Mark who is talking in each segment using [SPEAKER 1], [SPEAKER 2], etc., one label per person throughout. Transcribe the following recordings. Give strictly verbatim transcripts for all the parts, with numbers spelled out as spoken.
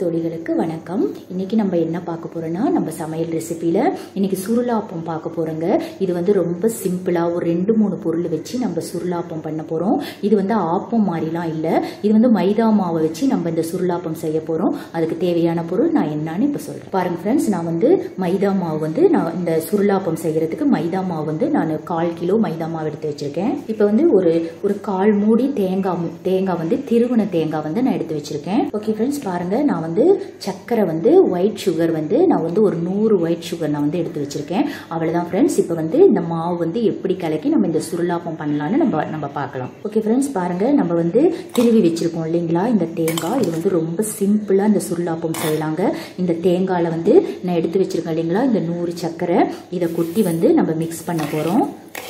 [SPEAKER 1] தோழிகளுக்கு வணக்கம். இன்னைக்கு நம்ம என்ன பார்க்க போறோம்னா நம்ம சமையல் ரெசிபியில இன்னைக்கு சுருளாப்பம் பார்க்க போறோங்க. இது வந்து ரொம்ப சிம்பிளா ஒரு ரெண்டு மூணு பொருள் வச்சு நம்ம சுருளாப்பம் பண்ண போறோம். இது வந்து ஆப்பம் மாதிரிலாம் இல்ல, இது வந்து மைதா மாவை வச்சு நம்ம இந்த சுருளாப்பம் செய்ய போறோம். அதுக்கு தேவையான பொருள் நான் என்னன்னு இப்ப சொல்றேன். பாருங்க ஃப்ரெண்ட்ஸ், நான் வந்து மைதா மாவு வந்து நான் இந்த சுருளாப்பம் செய்யறதுக்கு மைதா மாவு வந்து நான் கால் கிலோ மைதா மாவு எடுத்து வச்சிருக்கேன். இப்ப வந்து ஒரு ஒரு கால் மூடி தேங்காய் தேங்காய் வந்து திருவன தேங்காய் வந்து நான் எடுத்து வச்சிருக்கேன். ஓகே ஃப்ரெண்ட்ஸ், பாருங்க நான் வந்து சக்கரை வந்து ஒயிட் சுகர் வந்து நான் வந்து ஒரு நூறு ஒயிட் சுகர் நான் வந்து எடுத்து வச்சிருக்கேன். அவ்வளவுதான் ஃப்ரெண்ட்ஸ். இப்போ வந்து இந்த மாவு வந்து எப்படி கலக்கி நம்ம இந்த சுருளாப்பம் பண்ணலாம்னு நம்ம நம்ம பார்க்கலாம். ஓகே ஃப்ரெண்ட்ஸ், பாருங்க நம்ம வந்து திருவி வச்சிருக்கோம் இல்லைங்களா இந்த தேங்காய். இது வந்து ரொம்ப சிம்பிளா இந்த சுருளாப்பம் செய்யலாங்க. இந்த தேங்காயில வந்து நான் எடுத்து வச்சிருக்கேன் இல்லைங்களா இந்த நூறு சக்கரை, இதை கொட்டி வந்து நம்ம மிக்ஸ் பண்ண போறோம்.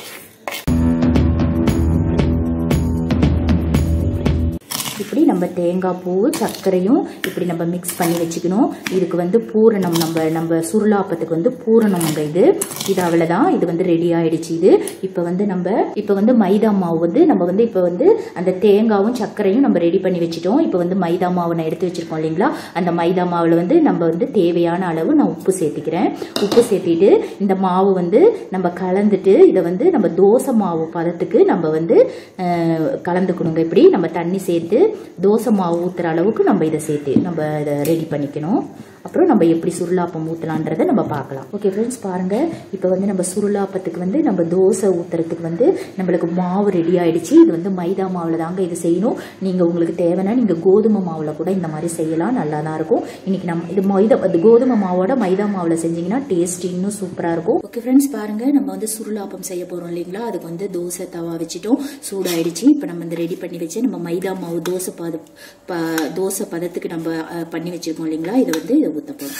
[SPEAKER 1] இப்படி நம்ம தேங்காய் பூ சர்க்கரையும் இப்படி நம்ம மிக்ஸ் பண்ணி வச்சுக்கணும். இதுக்கு வந்து பூரணம் நம்ம நம்ம சுருளாப்பத்துக்கு வந்து பூரணம் இது இது அவ்வளவுதான். இது வந்து ரெடி ஆயிடுச்சு. இது இப்ப வந்து நம்ம இப்ப வந்து மைதா மாவு வந்து நம்ம வந்து இப்ப வந்து அந்த தேங்காயும் சர்க்கரையும் நம்ம ரெடி பண்ணி வச்சுட்டோம். இப்ப வந்து மைதா மாவு நான் எடுத்து வச்சிருக்கோம் இல்லைங்களா, அந்த மைதா மாவுல வந்து நம்ம வந்து தேவையான அளவு நான் உப்பு சேர்த்துக்கிறேன். உப்பு சேர்த்திட்டு இந்த மாவு வந்து நம்ம கலந்துட்டு இதை வந்து நம்ம தோசை மாவு பதத்துக்கு நம்ம வந்து கலந்துக்கணுங்க. இப்படி நம்ம தண்ணி சேர்த்து தோசை மாவு ஊத்துற அளவுக்கு நம்ம இதை சேர்த்து நம்ம இதை ரெடி பண்ணிக்கணும். அப்புறம் நம்ம எப்படி சுருளாப்பம் ஊத்தலான்றதை நம்ம பார்க்கலாம். ஓகே ஃப்ரெண்ட்ஸ், பாருங்க இப்போ வந்து நம்ம சுருளாப்பத்துக்கு வந்து நம்ம தோசை ஊத்துறதுக்கு வந்து நம்மளுக்கு மாவு ரெடி ஆயிடுச்சு. இது வந்து மைதா மாவுல தாங்க இது செய்யணும். நீங்க உங்களுக்கு தேவைன்னா நீங்க கோதுமை மாவுல கூட இந்த மாதிரி செய்யலாம், நல்லா தான் இருக்கும். இன்னைக்கு நம்ம இது மைதா கோதுமை மாவோட மைதா மாவுல செஞ்சீங்கன்னா டேஸ்ட் இன்னும் சூப்பரா இருக்கும். ஓகே ஃப்ரெண்ட்ஸ், பாருங்க நம்ம வந்து சுருளாப்பம் செய்ய போறோம் இல்லைங்களா, அதுக்கு வந்து தோசை தவா வச்சுட்டோம், சூடாயிடுச்சு. இப்போ நம்ம இந்த ரெடி பண்ணி வச்சு நம்ம மைதா மாவு தோசை பத தோசை பதத்துக்கு நம்ம பண்ணி வச்சிருக்கோம் இல்லைங்களா, இதை வந்து ஊத்த போறோம்.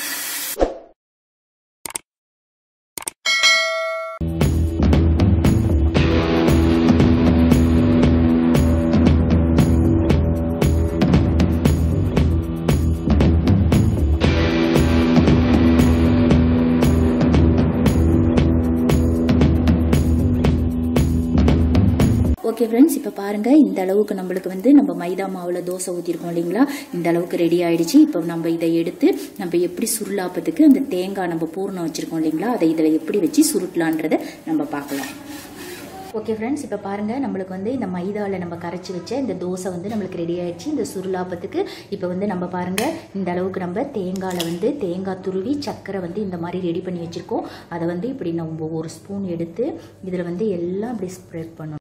[SPEAKER 1] ஓகே ஃப்ரெண்ட்ஸ், இப்போ பாருங்க இந்த அளவுக்கு நம்மளுக்கு வந்து நம்ம மைதா மாவுல தோசை ஊற்றிருக்கோம் இல்லைங்களா, இந்த அளவுக்கு ரெடி ஆயிடுச்சு. இப்போ நம்ம இதை எடுத்து நம்ம எப்படி சுருளாப்பத்துக்கு அந்த தேங்காய் நம்ம பூர்ணம் வச்சிருக்கோம் இல்லைங்களா, அதை இதில் எப்படி வச்சு சுருட்டலான்றதை நம்ம பார்க்கலாம். ஓகே ஃப்ரெண்ட்ஸ், இப்போ பாருங்க நம்மளுக்கு வந்து இந்த மைதாவில் நம்ம கரைச்சி வச்ச இந்த தோசை வந்து நம்மளுக்கு ரெடி ஆயிடுச்சு இந்த சுருளாப்பத்துக்கு. இப்போ வந்து நம்ம பாருங்க இந்த அளவுக்கு நம்ம தேங்காயில் வந்து தேங்காய் துருவி சக்கரை வந்து இந்த மாதிரி ரெடி பண்ணி வச்சிருக்கோம். அதை வந்து இப்படி நம்ம ஒரு ஸ்பூன் எடுத்து இதில் வந்து எல்லாம் இப்படி ஸ்ப்ரெட் பண்ணணும்.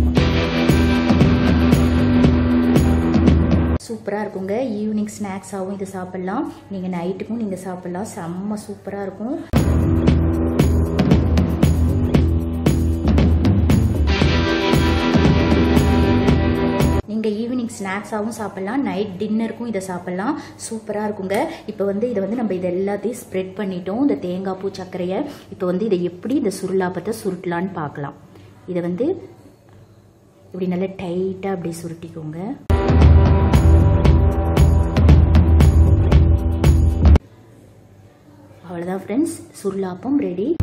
[SPEAKER 1] சூப்பராக இருக்குங்க. ஈவினிங் ஸ்நாக்ஸாகவும் இது சாப்பிட்லாம், நீங்கள் நைட்டுக்கும் நீங்கள் சாப்பிட்லாம், செம்ம சூப்பராக இருக்கும். நீங்கள் ஈவினிங் ஸ்நாக்ஸாகவும் சாப்பிட்லாம், நைட் டின்னருக்கும் இதை சாப்பிட்லாம், சூப்பராக இருக்குங்க. இப்போ வந்து இதை வந்து நம்ம இதை எல்லாத்தையும் ஸ்ப்ரெட் பண்ணிட்டோம் இந்த தேங்காய் பூ சர்க்கரையை. இப்போ வந்து இதை எப்படி இந்த சுருளாப்பத்தை சுருட்டலான்னு பார்க்கலாம். இதை வந்து இப்படி நல்லா டைட்டாக அப்படி சுருட்டிக்கோங்க. அவ்வளோதான் ஃப்ரெண்ட்ஸ், சுருளாப்பம் ரெடி.